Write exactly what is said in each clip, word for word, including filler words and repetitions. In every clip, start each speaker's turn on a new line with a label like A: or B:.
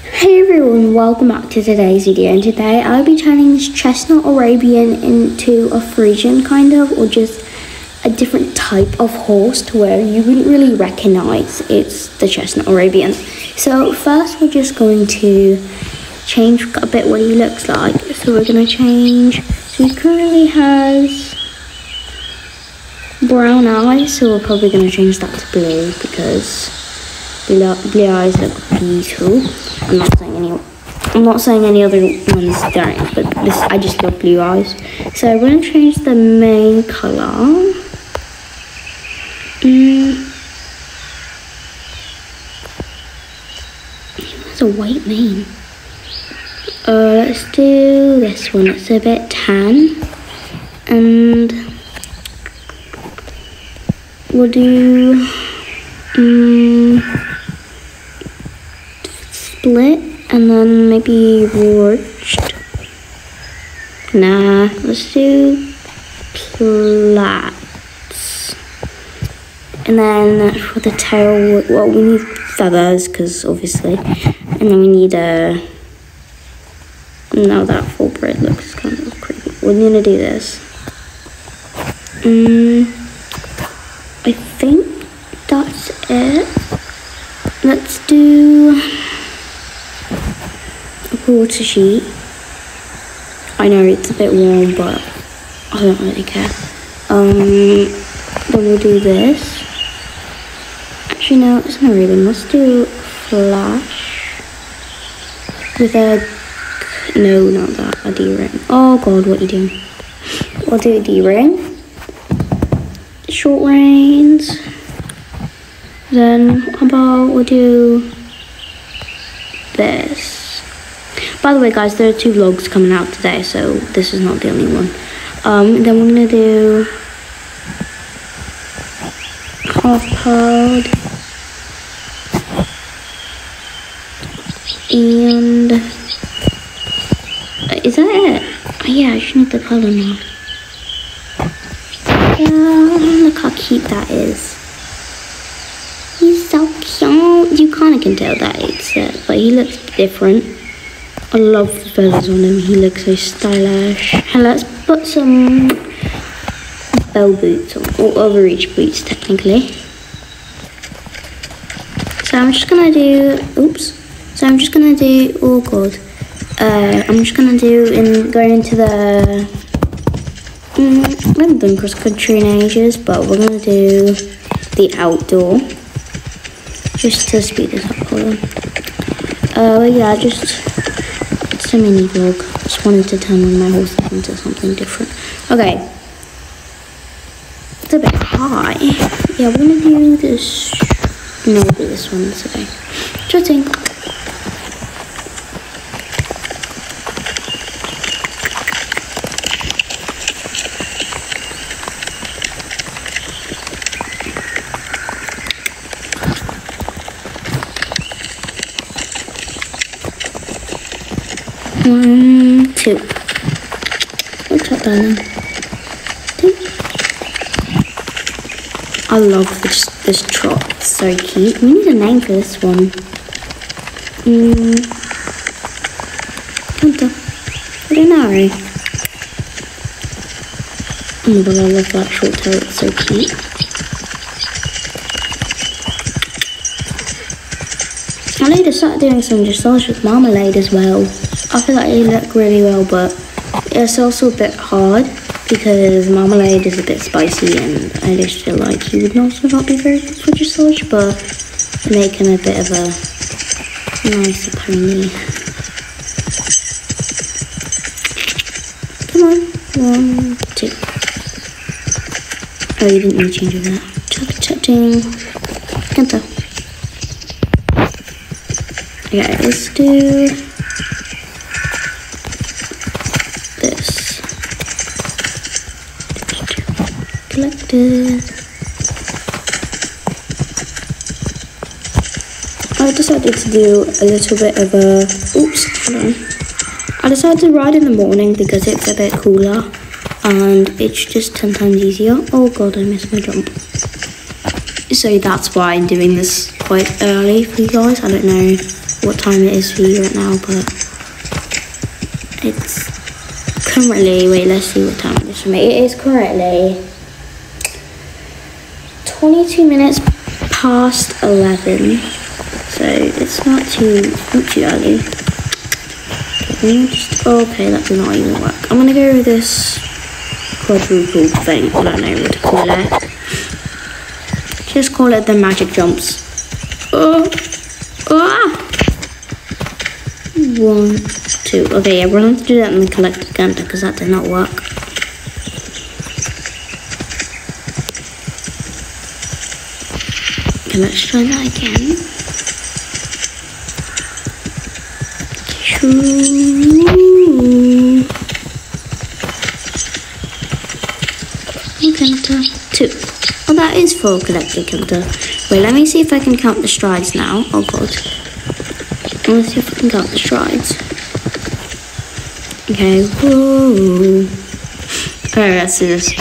A: Hey everyone, welcome back to today's video, and today I'll be turning this chestnut Arabian into a Frisian kind of, or just a different type of horse to where you wouldn't really recognize it's the chestnut Arabian. So first we're just going to change a bit what he looks like. So we're going to change, so he currently has brown eyes, so we're probably going to change that to blue because blue, blue eyes look beautiful. I'm not saying any I'm not saying any other ones don't, but this I just love blue eyes. So we're gonna change the main colour. Mm. It's a white mane. Uh, let's do this one. It's a bit tan, and we'll do um, split and then maybe roached. Nah, let's do plaits. And then for the tail, well, we need feathers because obviously, and then we need a. Now that full braid looks kind of creepy. We're gonna do this. Um, I think that's it. Let's do a quarter sheet. I know it's a bit warm, but I don't really care. Um, then we'll do this. Actually, no, it's not ribbon. Let's do flash with a. No, not that. A D-ring. Oh god, what are you doing? We'll do a D-ring. Short reins. Then how about we'll do this. By the way, guys, there are two vlogs coming out today, so this is not the only one. Um, then we're gonna do half pound and is that it? Oh, yeah, I just need the color now. Uh, look how cute that is. He's so cute. You kind of can tell that it's it, but he looks different. I love the feathers on him. He looks so stylish. And let's put some bell boots on, or overreach boots technically. So I'm just gonna do. Oops. So I'm just gonna do. Oh god. Uh, I'm just gonna do in going into the. Um, I haven't done cross country in ages, but we're gonna do the outdoor just to speed this up. Hold on. Uh, yeah, just it's a mini vlog. Just wanted to turn on my horses into something different. Okay, it's a bit high. Yeah, we're gonna do this. No, we'll do this one today. Trotting. One, two. What's that, darling? Two. I love this this trot. It's so cute. We need a name for this one. Hmm. I don't know. Oh my god, I love that short tail. It's so cute. I need to start doing some dressage with Marmalade as well. I feel like they look really well, but it's also a bit hard because Marmalade is a bit spicy, and I just feel like he would also not be very good for dressage, but make him a bit of a nicer pony. Come on, one, two. Oh, you didn't need to change all that. Chop, chop, enter. Okay, let's do this. Collected. I decided to do a little bit of a. Oops, hold on. I decided to ride in the morning because it's a bit cooler and it's just ten times easier. Oh god, I missed my jump. So that's why I'm doing this quite early for you guys. I don't know what time it is for you right now, but it's currently, wait, let's see what time it is for me. It is currently twenty-two minutes past eleven, so it's not too, not too early. Just, okay, that did not even work. I'm gonna go with this quadruple thing, I don't know what to call it. Just call it the magic jumps. Oh, ah! One, two. Okay, yeah, we're going to do that in the collective Ganta because that did not work. Okay, let's try that again. Two. Ganta, two. Oh, that is for collective Ganta. Wait, let me see if I can count the strides now. Oh god. Let's see if I can count the strides. Okay, whoa. Alright, let's do this.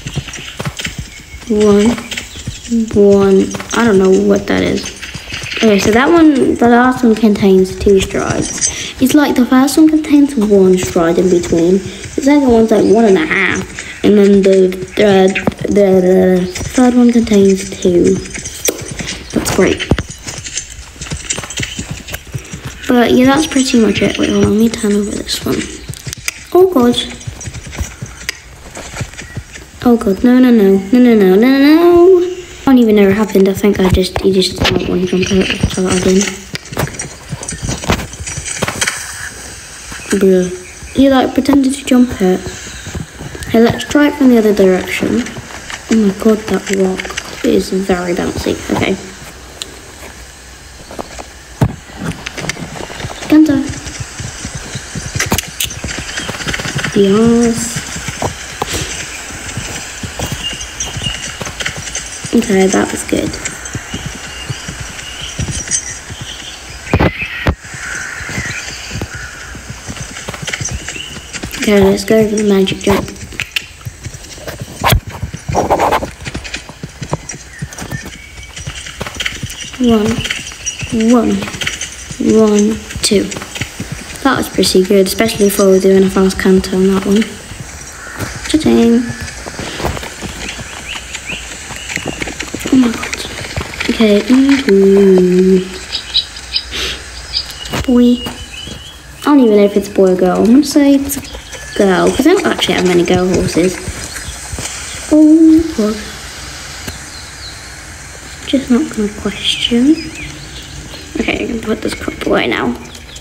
A: One, one, I don't know what that is. Okay, so that one, the last one contains two strides. It's like the first one contains one stride in between. The second one's like one and a half. And then the, the, the, the third one contains two. That's great. But yeah, that's pretty much it. Wait, hold on, let me turn over this one. Oh god. Oh god, no, no, no, no, no, no, no, no. I don't even know what happened. I think I just, he just did not want to jump out, so I didn't. Bruh. He like pretended to jump it. Okay, let's try it from the other direction. Oh my god, that rock is very bouncy. Okay. Ganta. Yes. Okay, that was good. Okay, let's go for the magic jump. One, one, one, two. That was pretty good, especially if we were doing a fast canter on that one. Cha-ching. Oh my god. Okay. Mm-hmm. Boy. I don't even know if it's a boy or girl. I'm gonna say it's a girl, because I don't actually have many girl horses. Oh god. Just not gonna question. Okay, I'm gonna put this crop away now.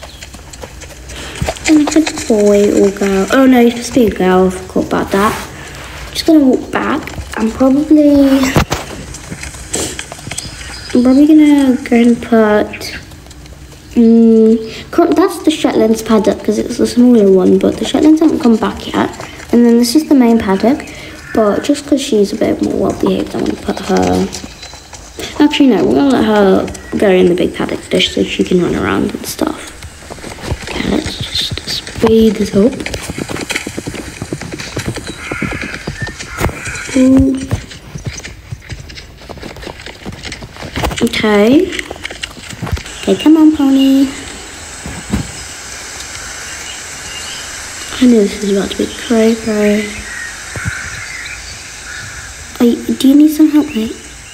A: And it's a boy or girl. Oh no, it's supposed to be a girl. I forgot about that. Just gonna walk back. I'm probably I'm probably gonna go and put um, that's the Shetlands paddock because it's the smaller one, but the Shetlands haven't come back yet. And then this is the main paddock, but just because she's a bit more well behaved, I want to put her. Actually, no, we're gonna let her go in the big paddock dish so she can run around and stuff. Okay, let's just speed this up. Ooh. Okay. Okay, come on, pony. I know this is about to be cray cray. Wait, do you need some help, mate?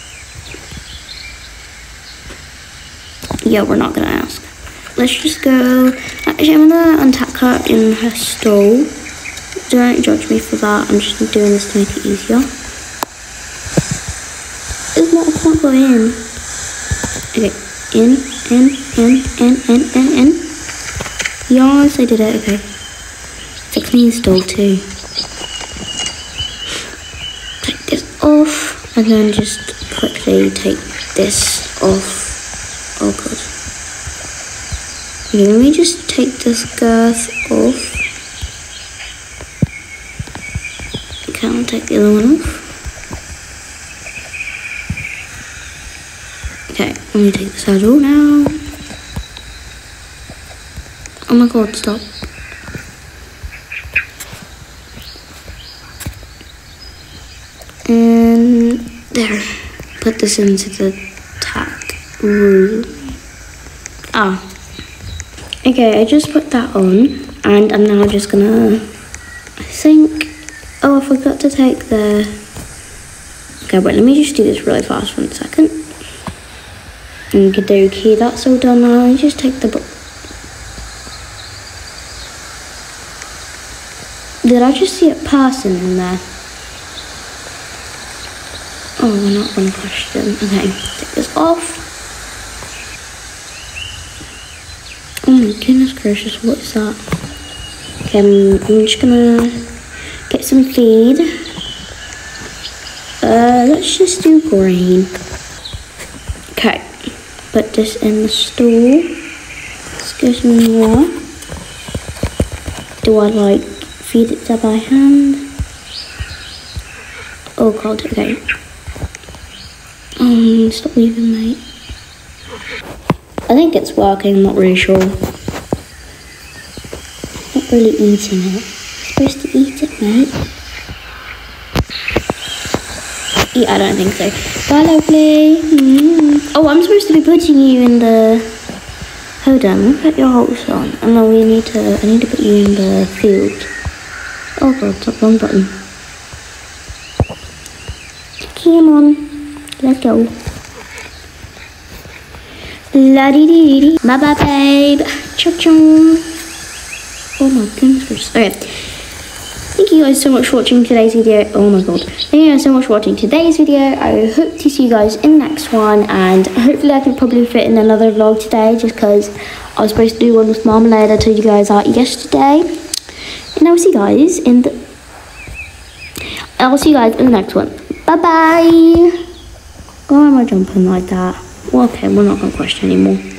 A: Yeah, we're not gonna ask. Let's just go. Actually, I'm gonna untack her in her stall. Don't judge me for that. I'm just doing this to make it easier. It's not, I can't go in. Okay, in, in, in, in, in, in, in. Yes, I did it. Okay. It's a clean stall too. Take this off, and then just quickly take this off. Oh god. Okay, let me just take this girth off. Okay, I'll take the other one off. Okay, let me take the saddle now. Oh my god, stop. And there. Put this into the tack room. Ah, Okay, I just put that on, and I'm now just gonna, I think, oh, I forgot to take the, okay, wait, let me just do this really fast for one second. Okie that's all done now. Let me just take the book. Did I just see it passing in there? Oh, not one question. Okay, take this off. Oh my goodness gracious, what is that? Okay, I'm, I'm just gonna get some feed. Uh, let's just do green. Okay, put this in the stool. Let's get some more. Do I like feed it there by hand? Oh god, okay. Um, stop leaving, mate. I think it's working, I'm not really sure. Not really eating it. I'm supposed to eat it, mate. Yeah, I don't think so. Bye, lovely. Mm. Oh, I'm supposed to be putting you in the... Hold on, let me put your hopes on. Oh no, we need to... I need to put you in the field. Oh god, top wrong button. Come on. Let's go. La dee dee dee. Bye bye, babe. Ciao ciao. Oh my goodness. Okay. Thank you guys so much for watching today's video. Oh my god. Thank you guys so much for watching today's video. I hope to see you guys in the next one. And hopefully I can probably fit in another vlog today, just because I was supposed to do one with Marmalade. I told you guys out yesterday. And I'll see you guys in the... I'll see you guys in the next one. Bye bye. Why am I jumping like that? Well, okay, we're not going to question anymore.